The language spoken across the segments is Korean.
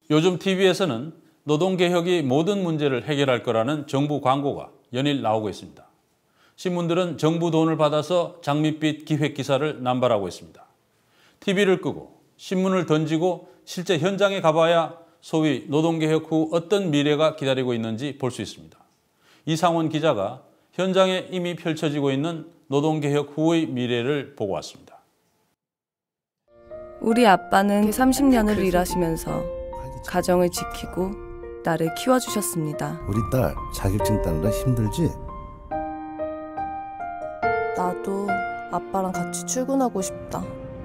요즘 TV에서는 노동개혁이 모든 문제를 해결할 거라는 정부 광고가 연일 나오고 있습니다. 신문들은 정부 돈을 받아서 장밋빛 기획기사를 남발하고 있습니다. TV를 끄고 신문을 던지고 실제 현장에 가봐야 소위 노동개혁 후 어떤 미래가 기다리고 있는지 볼 수 있습니다. 이상원 기자가 현장에 이미 펼쳐지고 있는 노동개혁 후의 미래를 보고 왔습니다. 우리 아빠는 30년을 일하시면서 가정을 지키고 나를 키워주셨습니다. 우리 딸 자격증 따느라 힘들지? 나도 아빠랑 같이 출근하고 싶다.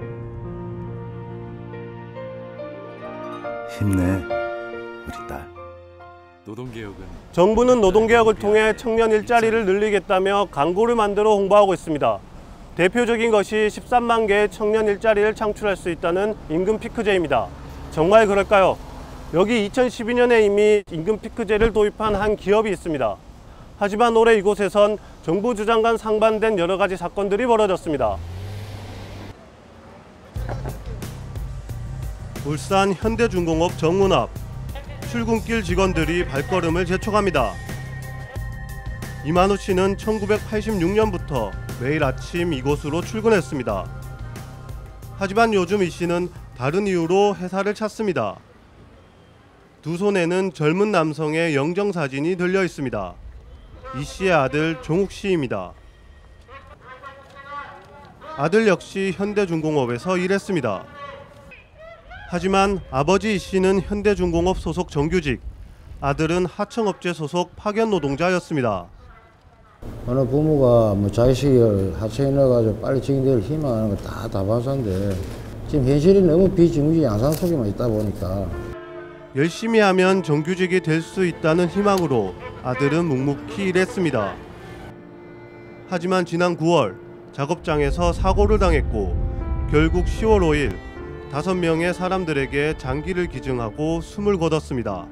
힘내, 우리 딸. 정부는 노동개혁을 통해 청년 일자리를 늘리겠다며 광고를 만들어 홍보하고 있습니다. 대표적인 것이 13만 개의 청년 일자리를 창출할 수 있다는 임금 피크제입니다. 정말 그럴까요? 여기 2012년에 이미 임금 피크제를 도입한 한 기업이 있습니다. 하지만 올해 이곳에선 정부 주장과 상반된 여러 가지 사건들이 벌어졌습니다. 울산 현대중공업 정문 앞 출근길 직원들이 발걸음을 재촉합니다. 이만우 씨는 1986년부터 매일 아침 이곳으로 출근했습니다. 하지만 요즘 이 씨는 다른 이유로 회사를 찾습니다. 두 손에는 젊은 남성의 영정사진이 들려 있습니다. 이 씨의 아들 종욱 씨입니다. 아들 역시 현대중공업에서 일했습니다. 하지만 아버지 이 씨는 현대중공업 소속 정규직, 아들은 하청업체 소속 파견 노동자였습니다. 어느 부모가 자식을 하청에 넣어가지고 빨리 직행될 희망하는 거 다 다반사인데 지금 현실이 너무 비정규직 양상 속에만 있다 보니까 열심히 하면 정규직이 될 수 있다는 희망으로 아들은 묵묵히 일했습니다. 하지만 지난 9월 작업장에서 사고를 당했고 결국 10월 5일 5명의 사람들에게 장기를 기증하고 숨을 거뒀습니다.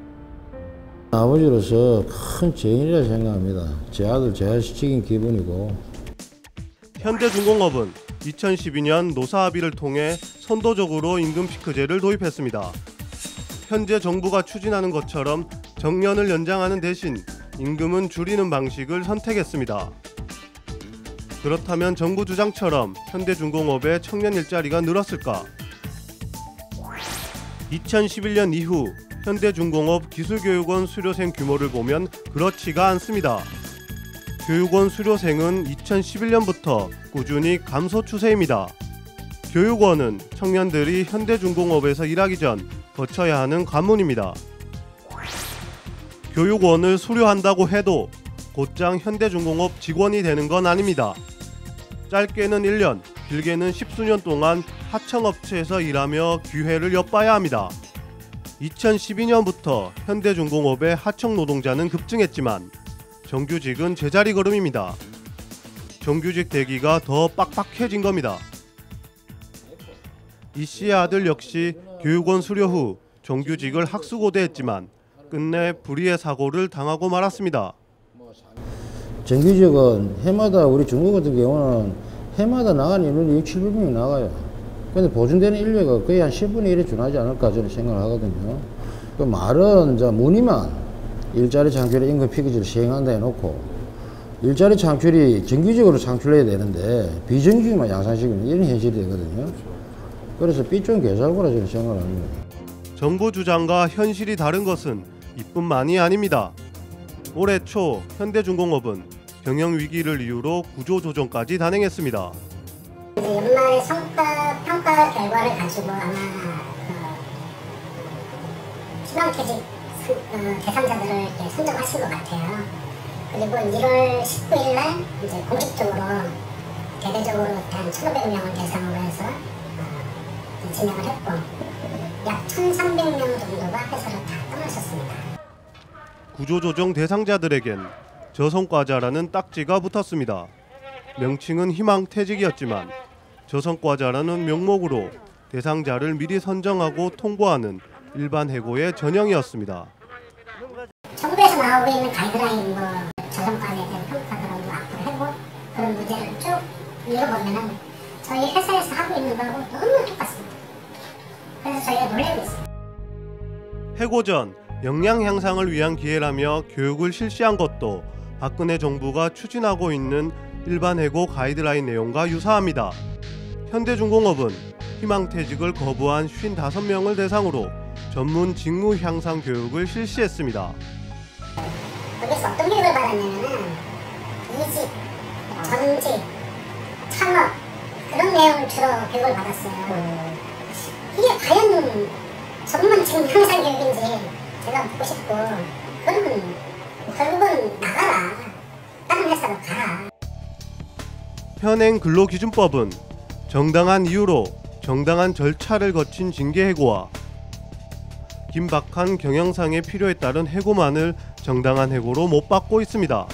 아버지로서 큰 죄인이라 생각합니다. 제 아들 제할시킨 기분이고. 현대중공업은 2012년 노사합의를 통해 선도적으로 임금 피크제를 도입했습니다. 현재 정부가 추진하는 것처럼 정년을 연장하는 대신 임금은 줄이는 방식을 선택했습니다. 그렇다면 정부 주장처럼 현대중공업의 청년 일자리가 늘었을까? 2011년 이후 현대중공업 기술교육원 수료생 규모를 보면 그렇지가 않습니다. 교육원 수료생은 2011년부터 꾸준히 감소 추세입니다. 교육원은 청년들이 현대중공업에서 일하기 전 거쳐야 하는 관문입니다. 교육원을 수료한다고 해도 곧장 현대중공업 직원이 되는 건 아닙니다. 짧게는 1년, 길게는 10수년 동안 하청업체에서 일하며 기회를 엿봐야 합니다. 2012년부터 현대중공업의 하청 노동자는 급증했지만 정규직은 제자리 걸음입니다. 정규직 대기가 더 빡빡해진 겁니다. 이 씨의 아들 역시 교육원 수료 후 정규직을 학수고대했지만 끝내 불의의 사고를 당하고 말았습니다. 정규직은 해마다 우리 중국 같은 경우는 해마다 나가는 인원이 6, 700명이 나가요. 근데 보존되는 인력이 거의 한 10분의 1에 준하지 않을까 저는 생각을 하거든요. 그 말은 이제 무늬만 일자리 창출의 임금 피크제를 시행한다 해놓고 일자리 창출이 정규직으로 창출해야 되는데 비정규직만 양산시키는 이런 현실이 되거든요. 그래서 삐뚤은 개살구라 저는 생각을 합니다. 정부 주장과 현실이 다른 것은 이뿐만이 아닙니다. 올해 초 현대중공업은 경영 위기를 이유로 구조조정까지 단행했습니다. 연말 성과 평가 결과를 가지고 아마 희망퇴직 대상자들을 선정하신 것 같아요. 그리고 1월 19일 날 이제 공식적으로 대대적으로 한 1,500명을 대상으로 해서 진행을 했고 약 1,300명 정도가 회사를 다 떠나셨습니다. 구조조정 대상자들에겐 저성과자라는 딱지가 붙었습니다. 명칭은 희망퇴직이었지만 저성과자라는 명목으로 대상자를 미리 선정하고 통보하는 일반 해고의 전형이었습니다. 정부에서 나오고 있는 가이드라인 저성과에 대한 평가들하고 앞으로 해고 그런 문제를 쭉 읽어보면은 저희 회사에서 하고 있는 거하고 너무 똑같습니다. 그래서 저희가 놀라고 있습니다. 해고 전 역량 향상을 위한 기회라며 교육을 실시한 것도 박근혜 정부가 추진하고 있는 일반 해고 가이드라인 내용과 유사합니다. 현대중공업은 희망퇴직을 거부한 55명을 대상으로 전문 직무 향상 교육을 실시했습니다. 거기서 어떤 교육을 받았냐면 이직, 전직, 창업 그런 내용을 주로 교육을 받았어요. 이게 과연 전문 직무 향상 교육인지 제가 묻고 싶고, 그러면 결국은 나가라. 다른 회사로 가라. 현행 근로기준법은 정당한 이유로 정당한 절차를 거친 징계해고와 긴박한 경영상의 필요에 따른 해고만을 정당한 해고로 못 받고 있습니다.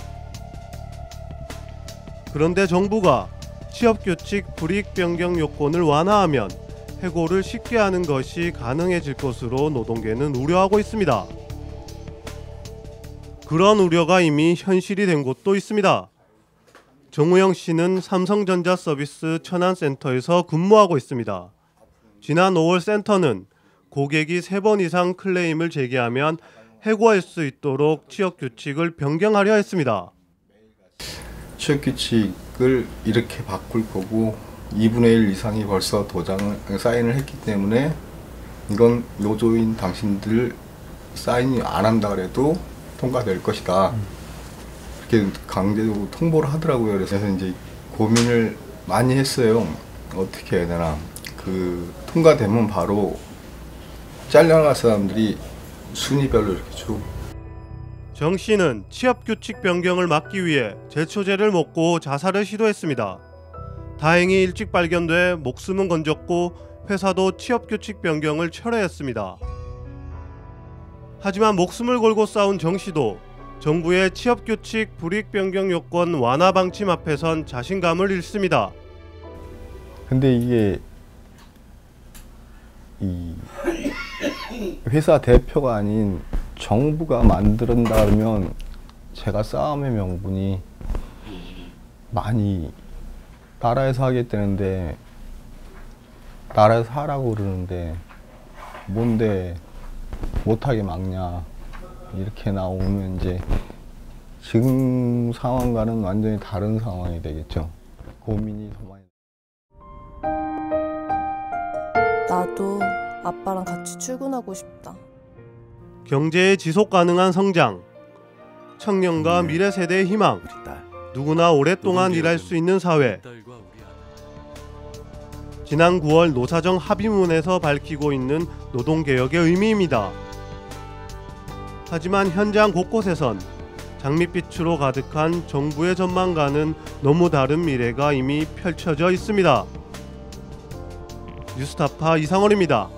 그런데 정부가 취업규칙 불이익 변경 요건을 완화하면 해고를 쉽게 하는 것이 가능해질 것으로 노동계는 우려하고 있습니다. 그런 우려가 이미 현실이 된 곳도 있습니다. 정우영 씨는 삼성전자 서비스 천안센터에서 근무하고 있습니다. 지난 5월 센터는 고객이 3번 이상 클레임을 제기하면 해고할 수 있도록 취업규칙을 변경하려 했습니다. 취업규칙을 이렇게 바꿀 거고 2분의 1 이상이 벌써 사인을 했기 때문에 이건 노조인 당신들 사인이 안 한다 그래도 통과될 것이다. 이렇게 강제적으로 통보를 하더라고요. 그래서 이제 고민을 많이 했어요. 어떻게 해야 되나. 통과되면 바로 잘려나갈 사람들이 순위별로 이렇게 쭉. 정 씨는 취업규칙 변경을 막기 위해 제초제를 먹고 자살을 시도했습니다. 다행히 일찍 발견돼 목숨은 건졌고 회사도 취업규칙 변경을 철회했습니다. 하지만 목숨을 걸고 싸운 정 씨도 정부의 취업규칙 불이익 변경 요건 완화 방침 앞에선 자신감을 잃습니다. 근데 이게 이 회사 대표가 아닌 정부가 만든다면 제가 싸움의 명분이 많이 나라에서 하겠다는데 나라에서 하라고 그러는데 뭔데 못하게 막냐 이렇게 나오면 이제 지금 상황과는 완전히 다른 상황이 되겠죠. 고민이 더 많이. 나도 아빠랑 같이 출근하고 싶다. 경제의 지속 가능한 성장, 청년과 미래 세대의 희망, 우리 딸. 누구나 오랫동안 일할 수 있는 사회. 지난 9월 노사정 합의문에서 밝히고 있는 노동개혁의 의미입니다. 하지만 현장 곳곳에선 장밋빛으로 가득한 정부의 전망과는 너무 다른 미래가 이미 펼쳐져 있습니다. 뉴스타파 이상원입니다.